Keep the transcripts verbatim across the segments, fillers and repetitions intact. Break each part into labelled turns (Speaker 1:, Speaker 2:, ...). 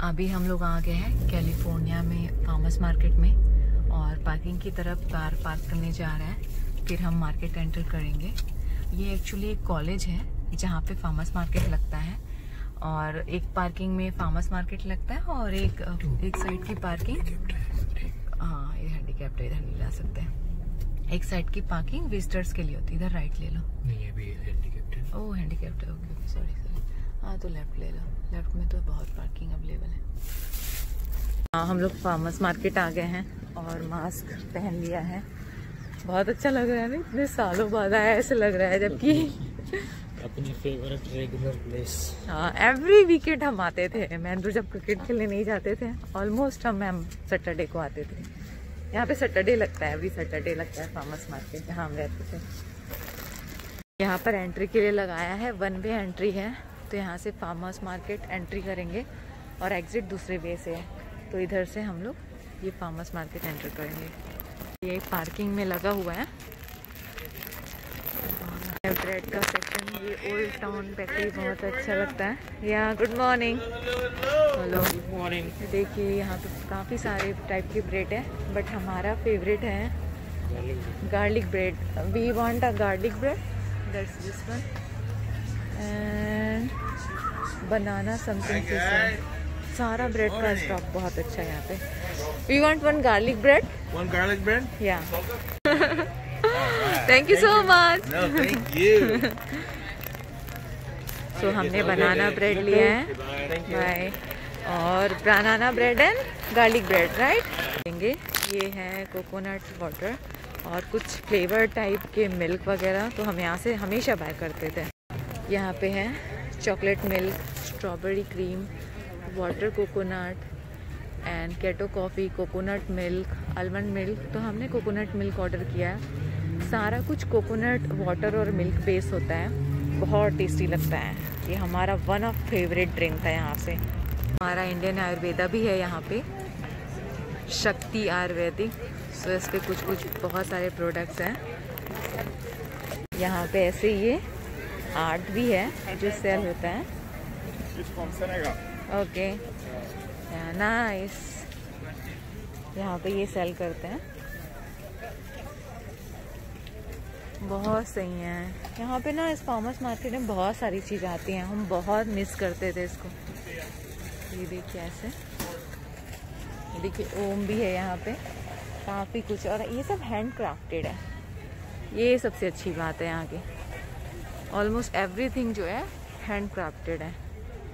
Speaker 1: अभी हम लोग आ गए हैं कैलिफोर्निया में फार्मर्स मार्केट में और पार्किंग की तरफ कार पार्क करने जा रहे हैं, फिर हम मार्केट एंटर करेंगे। ये एक्चुअली एक कॉलेज है जहाँ पे फार्मर्स मार्केट लगता है और एक पार्किंग में फार्मर्स मार्केट लगता है और एक एक साइड की पार्किंग, हाँ ये हैंडीकैप्ड है, इधर नहीं ला सकते हैं। एक साइड की पार्किंग विजिटर्स के लिए होती है, इधर राइट ले लो।
Speaker 2: नहीं ये भी हैंडीकैप्ड है।
Speaker 1: ओह हैंडीकैप्ड है, ओके सॉरी सॉरी। हाँ तो लेफ्ट ले लो, लेफ्ट में तो बहुत पार्किंग अवेलेबल है। हाँ हम लोग फार्मर्स मार्केट आ गए हैं और मास्क पहन लिया है। बहुत अच्छा लग रहा है ना, इतने सालों बाद आया ऐसे लग रहा है, जबकि
Speaker 2: अपनी फेवरेट रेगुलर प्लेस।
Speaker 1: हाँ एवरी वीकेंड हम आते थे। मैं तो जब क्रिकेट खेलने नहीं जाते थे ऑलमोस्ट हम मैम सैटरडे को आते थे। यहाँ पे सैटरडे लगता है, एवरी सैटरडे लगता है फार्मर्स मार्केट जहाँ हम रहते थे। यहाँ पर एंट्री के लिए लगाया है, वन वे एंट्री है, तो यहाँ से फार्मर्स मार्केट एंट्री करेंगे और एग्जिट दूसरे वे से है, तो इधर से हम लोग ये फार्मर्स मार्केट एंटर करेंगे। ये पार्किंग में लगा हुआ है ब्रेड का सेक्शन। ये ओल्ड टाउन बेकरी बहुत अच्छा लगता है। या good morning, hello
Speaker 2: good morning.
Speaker 1: देखिए यहाँ पे काफ़ी सारे टाइप के ब्रेड है, बट हमारा फेवरेट है garlic bread. We want a garlic bread, that's this one, and banana something. सारा ब्रेड का स्टॉक बहुत अच्छा है यहाँ पे। We want one garlic bread.
Speaker 3: One garlic bread?
Speaker 1: या thank you so much.
Speaker 3: No, thank you.
Speaker 1: तो हमने बनाना ब्रेड लिया है, बाय, और banana bread and garlic bread right लेंगे। ये है कोकोनट वाटर और कुछ फ्लेवर टाइप के मिल्क वगैरह, तो हम यहाँ से हमेशा बाय करते थे। यहाँ पे है chocolate milk, strawberry cream, water coconut and keto coffee, coconut milk, almond milk. तो हमने कोकोनट मिल्क ऑर्डर किया है। सारा कुछ कोकोनट वाटर और मिल्क बेस होता है, बहुत टेस्टी लगता है। ये हमारा वन ऑफ फेवरेट ड्रिंक था यहाँ से। हमारा इंडियन आयुर्वेदा भी है यहाँ पे, शक्ति आयुर्वेदिक। सो इस पे कुछ कुछ बहुत सारे प्रोडक्ट्स हैं। यहाँ पे ऐसे ये आर्ट भी है जो सेल होता है। ओके नाइस, यहाँ पे ये सेल करते हैं, बहुत सही है। यहाँ पे ना इस फार्मर्स मार्केट में बहुत सारी चीज़ आती हैं, हम बहुत मिस करते थे इसको। ये देखिए ऐसे, देखिए ओम भी है यहाँ पे, काफ़ी कुछ, और ये सब हैंड क्राफ्टेड है। ये सबसे अच्छी बात है यहाँ की, ऑलमोस्ट एवरीथिंग जो है हैंड क्राफ्टेड है।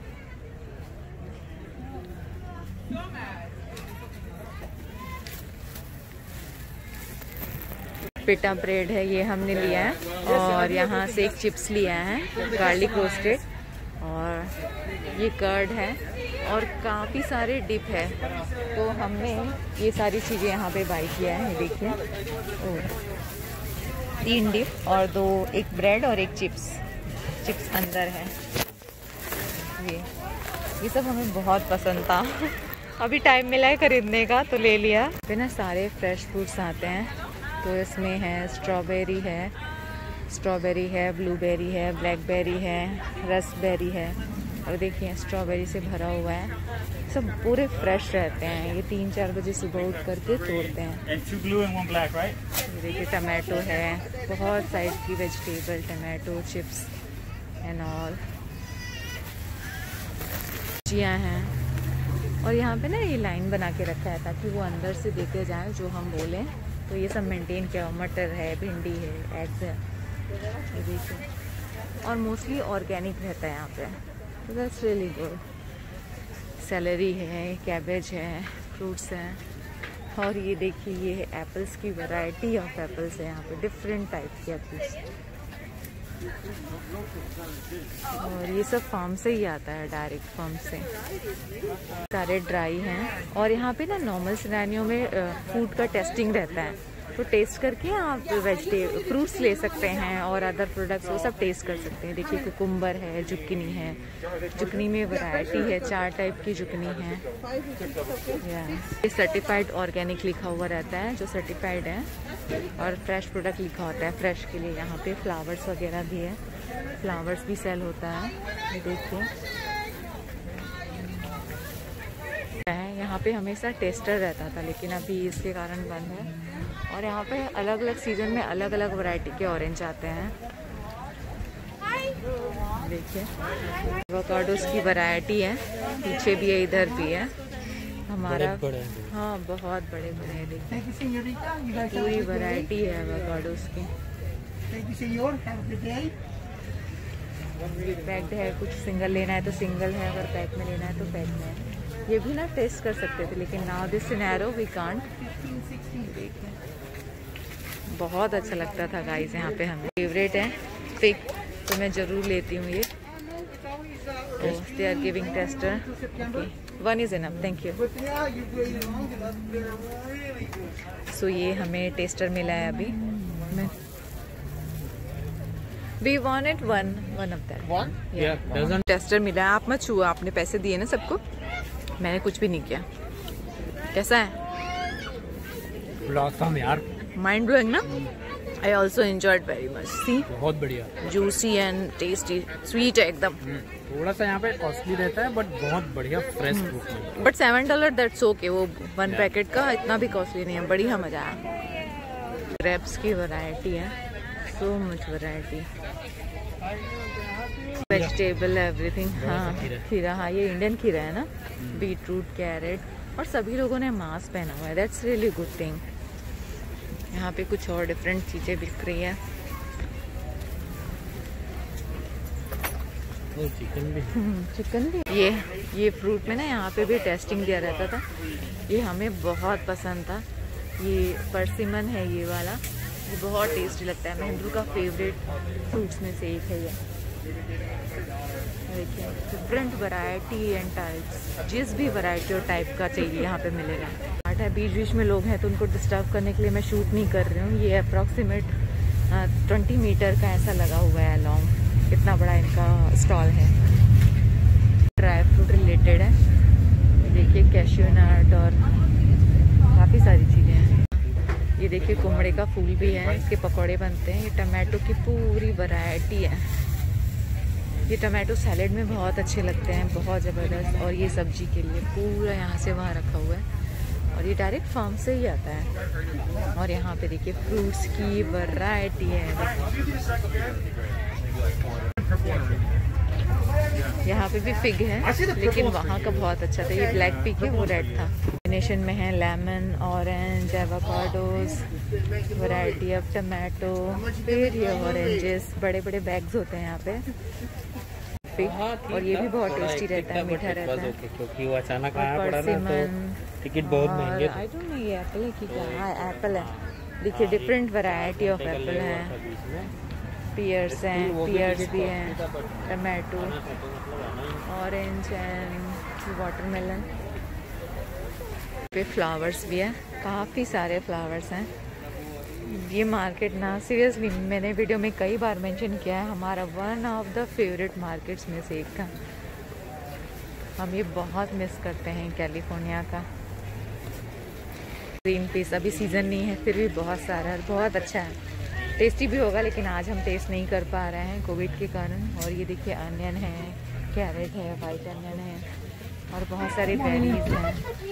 Speaker 1: पेटा ब्रेड है, ये हमने लिया है, और यहाँ से एक चिप्स लिया है गार्लिक रोस्टेड, और ये कर्ड है और काफ़ी सारे डिप है। तो हमने ये सारी चीज़ें यहाँ पे बाई किया है। देखिए तीन डिप और दो, एक ब्रेड और एक चिप्स, चिप्स अंदर है। ये ये सब हमें बहुत पसंद था। अभी टाइम मिला है खरीदने का तो ले लिया। फिर ना सारे फ्रेश फ्रूट्स आते हैं, तो इसमें है स्ट्रॉबेरी है, स्ट्रॉबेरी है, ब्लूबेरी है, ब्लैकबेरी है, रसबेरी है, और देखिए स्ट्रॉबेरी से भरा हुआ है। सब पूरे फ्रेश रहते हैं। ये तीन चार बजे सुबह उठ करके तोड़ते हैं। ये देखिए टमाटो है, बहुत साइज की vegetable, tomato, chips and all, सब्जियाँ हैं। और यहाँ पे ना ये लाइन बना के रखा है ताकि वो अंदर से देते जाएं जो हम बोलें। तो ये सब मेंटेन किया, मटर है, भिंडी है, एग्स है, ये देखिए, और मोस्टली ऑर्गेनिक रहता है यहाँ पे, तो दैट्स रियली गुड। सेलरी है, कैबेज है, फ्रूट्स हैं, और ये देखिए ये है एप्पल्स की वैरायटी ऑफ एप्पल्स है यहाँ पे, डिफरेंट टाइप के एप्पल्स, और ये सब फार्म से ही आता है, डायरेक्ट फार्म से। सारे ड्राई हैं, और यहाँ पे ना नॉर्मल सिनेरियो में फूड का टेस्टिंग रहता है, तो टेस्ट करके आप वेजिटेबल फ्रूट्स ले सकते हैं और अदर प्रोडक्ट्स वो सब टेस्ट कर सकते हैं। देखिए कुकुम्बर है, जुकनी है, जुकनी में वैरायटी है, चार टाइप की जुकनी है। ये सर्टिफाइड ऑर्गेनिक लिखा हुआ रहता है, जो सर्टिफाइड है, और फ्रेश प्रोडक्ट लिखा होता है फ्रेश के लिए। यहाँ पे फ्लावर्स वगैरह भी है, फ्लावर्स भी सेल होता है। ये देखिए यहाँ पे हमेशा टेस्टर रहता था, लेकिन अभी इसके कारण बंद है। और यहाँ पे अलग अलग सीजन में अलग अलग वैरायटी के ऑरेंज आते हैं। देखिए एवोकाडोस की वैरायटी है, पीछे भी है, इधर भी है हमारा।
Speaker 2: बड़े बड़े।
Speaker 1: हाँ बहुत बड़े बड़े हैं, देखिए पूरी वैरायटी है एवोकाडोस की। पैक्ड है, कुछ सिंगल लेना है तो सिंगल है, अगर पैक में लेना है तो पैक में है। ये भी ना टेस्ट कर सकते थे, लेकिन now this scenario we can't. देखिए बहुत अच्छा लगता था गाइस, यहाँ पे हमें फेवरेट है फिग, तो मैं ज़रूर लेती हूँ ये। They are giving tester, one is enough, thank you. So ये हमें टेस्टर मिला है अभी। मैं we want it one one of that
Speaker 2: One? Yeah, doesn't.
Speaker 1: Tester मिला है। आप मत छुओ, आपने पैसे दिए ना सबको, मैंने कुछ भी नहीं किया। कैसा है?
Speaker 2: Blossom यार,
Speaker 1: माइंड ब्लोइंग ना? I also enjoyed very much. See
Speaker 2: बहुत बढ़िया।
Speaker 1: जूसी एंड टेस्टी, स्वीट है एकदम।
Speaker 2: थोड़ा सा यहाँ पे कॉस्टली रहता है, बट बहुत बढ़िया फ्रेश फ्रूट है।
Speaker 1: But seven dollar that's okay, वो वन पैकेट का इतना भी कॉस्टली नहीं है, बढ़िया मजा आया। ग्रेप्स की वैरायटी है, so much variety, vegetable everything. हाँ खीरा, हाँ ये इंडियन खीरा है ना, बीट रूट, कैरेट, और सभी लोगों ने मास्क पहना हुआ है, दैट्स रियली गुड थिंग। यहाँ पे कुछ और डिफरेंट चीजें बिक रही है।
Speaker 2: चिकन भी,
Speaker 1: चिकन भी। ये ये फ्रूट में ना यहाँ पे भी टेस्टिंग दिया रहता था, ये हमें बहुत पसंद था। ये परसिमन है ये वाला, ये बहुत टेस्टी लगता है, महेंद्रू का फेवरेट फ्रूट्स में से एक है ये। देखिए डिफरेंट वैरायटी एंड टाइप्स, जिस भी वैरायटी और टाइप का चाहिए यहाँ पे मिलेगा। आर्ट है, बीच बीच में लोग हैं तो उनको डिस्टर्ब करने के लिए मैं शूट नहीं कर रही हूँ। ये अप्रॉक्सीमेट ट्वेंटी मीटर का ऐसा लगा हुआ है लॉन्ग, इतना बड़ा इनका स्टॉल है। ड्राई फ्रूट रिलेटेड है, देखिए कैश्यू नट और काफ़ी सारी चीज़ें हैं। ये देखिए कुमड़े का फूल भी है, इसके पकौड़े बनते हैं। ये टमाटो की पूरी वैरायटी है, ये टमाटो सैलेड में बहुत अच्छे लगते हैं, बहुत ज़बरदस्त। और ये सब्जी के लिए पूरा यहाँ से वहाँ रखा हुआ है, और ये डायरेक्ट फार्म से ही आता है। और यहाँ पे देखिए फ्रूट्स की वैरायटी है, यहाँ पे भी फिग है, लेकिन वहाँ का बहुत अच्छा था। ये ब्लैक पिग है, वो रेड था। कॉम्बिनेशन में है lemon, orange, avocados, variety of tomato, फिर ये ऑरेंजेस, बड़े बड़े बैग्स होते हैं यहाँ पे फिग। और ये भी बहुत टेस्टी रहता है, मीठा रहता है।
Speaker 2: क्योंकि वो अचानक आया पड़ा ना, तो टिकट बहुत महंगे थे।
Speaker 1: आई डोंट नो ये एप्पल है कि क्या? हाँ एप्पल है। देखिए डिफरेंट वैरायटी ऑफ एप्पल है, पियर्स हैं, पियर्स भी हैं, टमाटो, ऑरेंज एंड वाटरमेलन। पे फ्लावर्स भी है, काफ़ी सारे फ्लावर्स हैं। ये मार्केट ना सीरियसली मैंने वीडियो में कई बार मेंशन किया है, हमारा one of the favourite markets में से एक था। हम ये बहुत मिस करते हैं कैलिफोर्निया का। ग्रीन पीस अभी सीज़न नहीं है, फिर भी बहुत सारा है, बहुत अच्छा है, टेस्टी भी होगा, लेकिन आज हम टेस्ट नहीं कर पा रहे हैं कोविड के कारण। और ये देखिए अनियन है, कैरेट है, वाइट अनियन है, और बहुत सारे बेरीज हैं।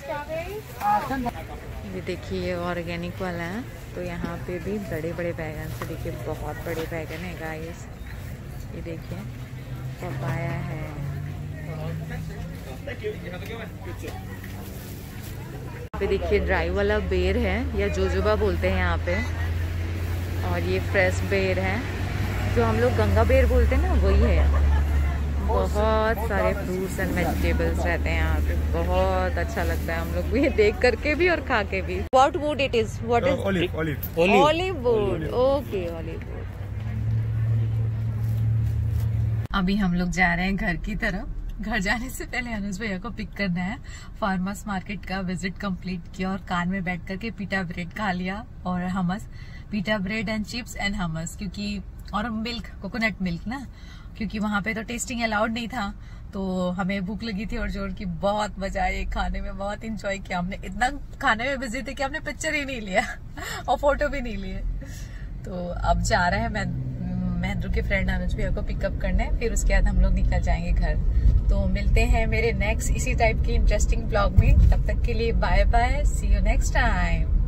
Speaker 1: ये देखिए ये ऑर्गेनिक वाला है, तो यहाँ पे भी बड़े बड़े बैगन से, देखिए बहुत बड़े बैगन है गाइस। ये देखिए पपाया है, पे देखिए ड्राई वाला बेर है, या जोजोबा बोलते हैं यहाँ पे। और ये फ्रेश बेर है, जो हम लोग गंगा बेर बोलते हैं ना, वही है। बहुत सारे फ्रूट्स एंड वेजिटेबल्स रहते हैं यहाँ पे, बहुत अच्छा लगता है हम लोग को ये देख करके भी और खा के भी। What wood it is? What is?
Speaker 3: Olive, olive.
Speaker 1: Olive wood, okay olive wood. अभी हम लोग जा रहे हैं घर की तरफ। घर जाने से पहले अनुज भैया को पिक करना है। फार्मर्स मार्केट का विजिट कंप्लीट किया और कार में बैठ करके पीटा ब्रेड खा लिया और hummus, pita bread and chips and hummus, क्योंकि और मिल्क, कोकोनट मिल्क ना, क्योंकि वहां पे तो टेस्टिंग अलाउड नहीं था, तो हमें भूख लगी थी और जोर की बहुत मजा आई खाने में, बहुत इंजॉय किया हमने। इतना खाने में बिजी थे कि हमने पिक्चर ही नहीं लिया और फोटो भी नहीं लिए। तो अब जा रहे हैं मैं महेंद्र के फ्रेंड अनुज भैया को पिकअप करने, फिर उसके बाद हम लोग निकल जाएंगे घर। तो मिलते हैं मेरे नेक्स्ट इसी टाइप की इंटरेस्टिंग ब्लॉग में। तब तक के लिए bye bye, see you next time.